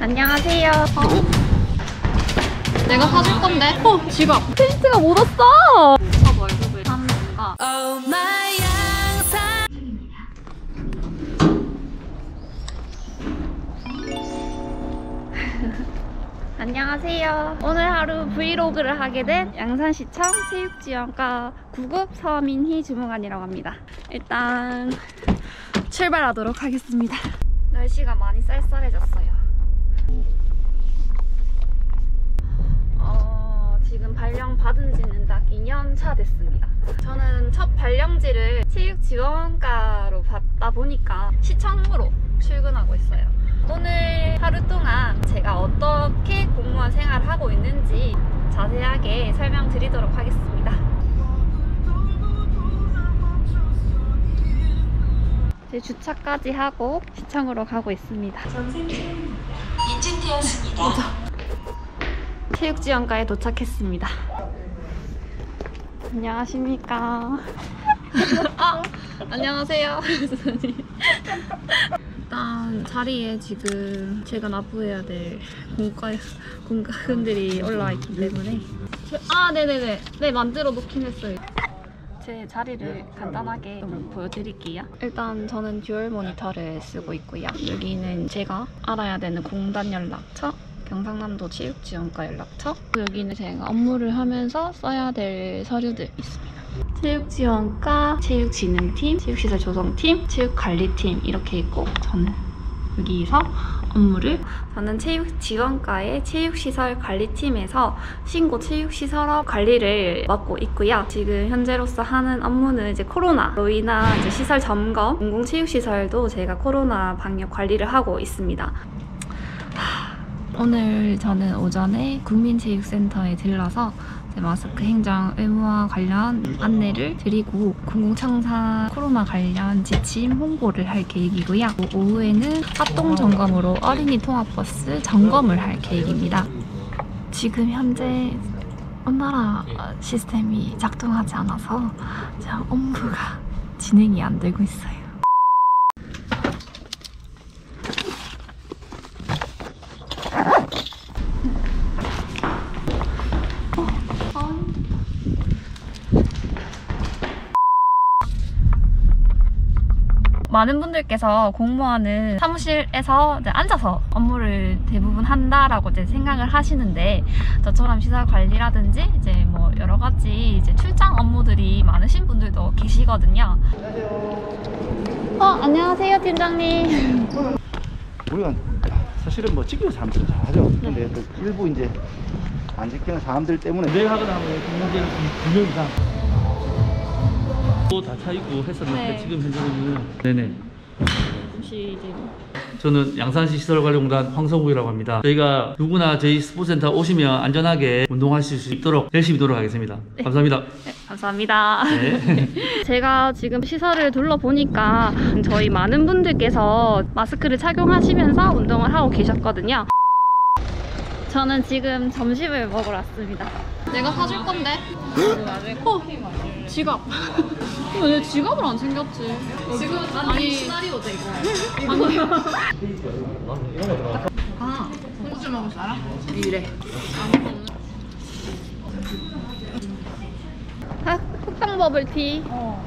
안녕하세요. 내가 사줄 건데. 지갑. 페인트가 묻었어. 저 월급을 하는 건가? 안녕하세요. 오늘 하루 브이로그를 하게 된 양산시청 체육지원과 9급 서민희 주무관이라고 합니다. 일단 출발하도록 하겠습니다. 날씨가 많이 쌀쌀해졌어요. 지금 발령 받은 지는 딱 2년 차 됐습니다. 저는 첫 발령지를 체육지원과로 받다 보니까 시청으로 출근하고 있어요. 오늘 하루 동안 제가 어떻게 공무원 생활을 하고 있는지 자세하게 설명드리도록 하겠습니다. 이제 주차까지 하고 시청으로 가고 있습니다. 선생님, 인증되었습니다. 체육지원과에 도착했습니다. 안녕하십니까. 안녕하세요. 일단 자리에 지금 제가 납부해야 될 공과금들이 올라와 있기 때문에 네네네. 네, 만들어 놓긴 했어요. 제 자리를 간단하게 좀 보여드릴게요. 일단 저는 듀얼 모니터를 쓰고 있고요. 여기는 제가 알아야 되는 공단 연락처, 경상남도 체육지원과 연락처, 여기는 제가 업무를 하면서 써야 될 서류들 있습니다. 체육지원과, 체육진흥팀, 체육시설 조성팀, 체육관리팀 이렇게 있고 저는 여기서 업무를 저는 체육지원과의 체육시설 관리팀에서 신고 체육시설업 관리를 맡고 있고요. 지금 현재로서 하는 업무는 이제 코로나로 인한 이제 시설 점검, 공공체육시설도 제가 코로나 방역 관리를 하고 있습니다. 오늘 저는 오전에 국민체육센터에 들러서 마스크 행정 의무화 관련 안내를 드리고 공공청사 코로나 관련 지침 홍보를 할 계획이고요. 오후에는 합동 점검으로 어린이 통합버스 점검을 할 계획입니다. 지금 현재 온나라 시스템이 작동하지 않아서 업무가 진행이 안 되고 있어요. 많은 분들께서 공무원은 사무실에서 이제 앉아서 업무를 대부분 한다라고 이제 생각을 하시는데 저처럼 시설 관리라든지 이제 뭐 여러 가지 이제 출장 업무들이 많으신 분들도 계시거든요. 안녕하세요, 팀장님. 우리가 사실은 뭐 찍히는 사람들은 잘 하죠. 근데 또 일부 이제 안 찍히는 사람들 때문에 운행하거나 하면 공무원들은 2명 이상 또 다 차이고 했었는데 네. 지금 현재는 네네. 혹시 이제 저는 양산시 시설관리공단 황성욱이라고 합니다. 저희가 누구나 저희 스포츠센터 오시면 안전하게 운동하실 수 있도록 열심히 노력하겠습니다. 네. 감사합니다. 네, 감사합니다. 네. 제가 지금 시설을 둘러보니까 저희 많은 분들께서 마스크를 착용하시면서 운동을 하고 계셨거든요. 저는 지금 점심을 먹으러 왔습니다. 내가 사줄 건데. 지갑. 왜 지갑을 안 챙겼지? 지금 아니 시나리오도 이거. 아니. 소주 먹을 줄 알아? 이래. 흑당 버블티.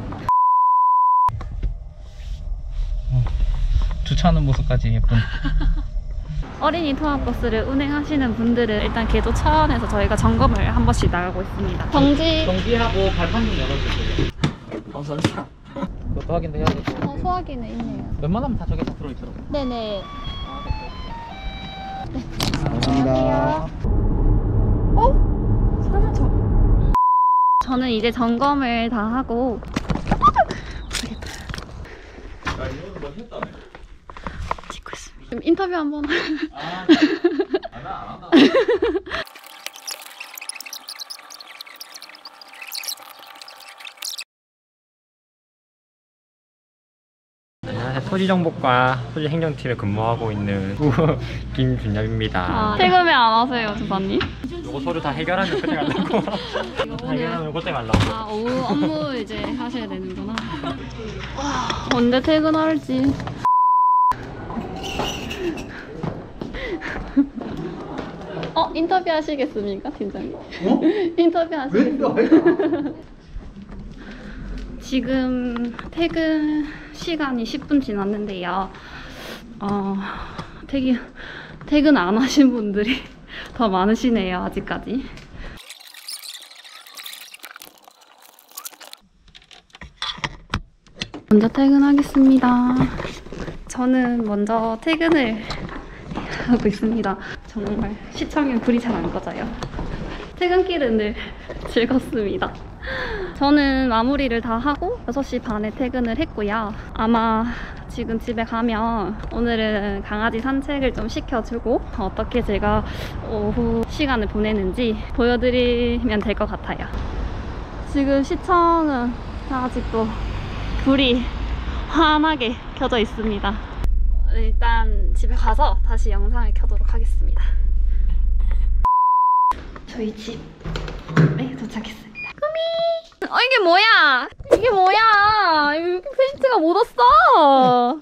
주차하는 모습까지 예쁜. 어린이 통합버스를 운행하시는 분들은 일단 계도 차원에서 저희가 점검을 한 번씩 나가고 있습니다. 정지하고 발판 좀 열어주세요. 감사합니다. 그것도 확인도 해야 되고. 소화기는 있네요. 웬만하면 다 저기 다 들어있더라고요. 네네. 감사합니다. 설마 저는 이제 점검을 다 하고 찍고 있습니다. 지금 인터뷰 한번. 안 한다. 토지정보과 토지행정팀에 근무하고 있는 김준엽입니다. 퇴근을 안 하세요, 조사님? 요거 서류 다 해결하면 그때 가려고. 해결하면 그때 가려고. 오후 업무 이제 하셔야 되는구나. 언제 퇴근할지. 인터뷰 하시겠습니까, 팀장님? 어? 인터뷰 왜 하시겠습니까? 지금 퇴근 시간이 10분 지났는데요. 퇴근 안 하신 분들이 더 많으시네요, 아직까지. 먼저 퇴근하겠습니다. 저는 먼저 퇴근을 하고 있습니다. 정말 시청률 불이 잘 안 꺼져요. 퇴근길은 늘 즐겁습니다. 저는 마무리를 다 하고 6시 반에 퇴근을 했고요. 아마 지금 집에 가면 오늘은 강아지 산책을 좀 시켜주고 어떻게 제가 오후 시간을 보내는지 보여드리면 될 것 같아요. 지금 시청은 아직도 불이 환하게 켜져 있습니다. 일단 집에 가서 다시 영상을 켜도록 하겠습니다. 저희 집에 도착했습니다. 꾸미! 이게 뭐야? 이게 뭐야? 여기 페인트가 묻었어!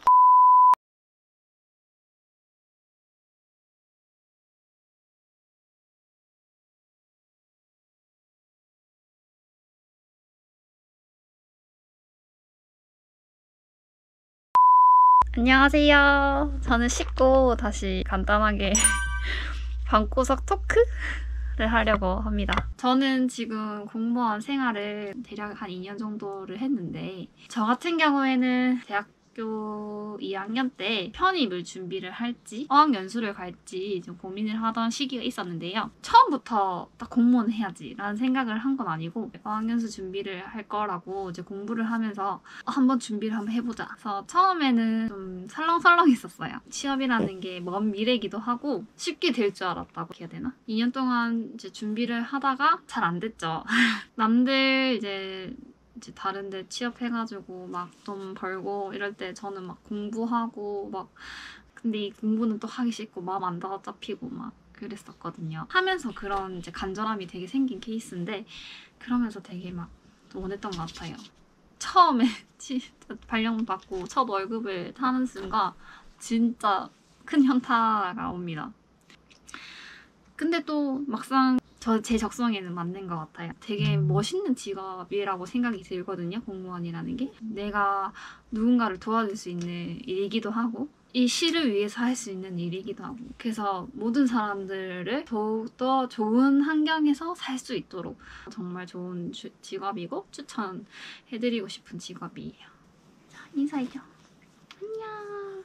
안녕하세요. 저는 씻고 다시 간단하게 방구석 토크를 하려고 합니다. 저는 지금 공무원 생활을 대략 한 2년 정도를 했는데 저 같은 경우에는 대학교 2학년 때 편입을 준비를 할지 어학연수를 갈지 좀 고민을 하던 시기가 있었는데요. 처음부터 딱 공무원 해야지 라는 생각을 한 건 아니고 어학연수 준비를 할 거라고 이제 공부를 하면서 한번 준비를 한번 해보자. 그래서 처음에는 좀 설렁설렁했었어요. 취업이라는 게 먼 미래이기도 하고 쉽게 될 줄 알았다고 해야 되나? 2년 동안 이제 준비를 하다가 잘 안 됐죠. 남들 이제 다른 데 취업해가지고 막 돈 벌고 이럴 때 저는 막 공부하고 막 근데 이 공부는 또 하기 싫고 마음 안 잡히고 막 그랬었거든요. 하면서 그런 이제 간절함이 되게 생긴 케이스인데 그러면서 되게 막 원했던 것 같아요. 처음에 발령 받고 첫 월급을 타는 순간 진짜 큰 현타가 옵니다. 근데 또 막상 제 적성에는 맞는 것 같아요. 되게 멋있는 직업이라고 생각이 들거든요. 공무원이라는 게. 내가 누군가를 도와줄 수 있는 일이기도 하고 이 시를 위해서 할 수 있는 일이기도 하고 그래서 모든 사람들을 더욱더 좋은 환경에서 살 수 있도록 정말 좋은 직업이고 추천해드리고 싶은 직업이에요. 자, 인사해줘. 안녕.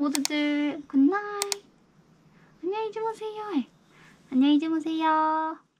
모두들 굿나잇. 안녕히 주무세요. 안녕히 주무세요.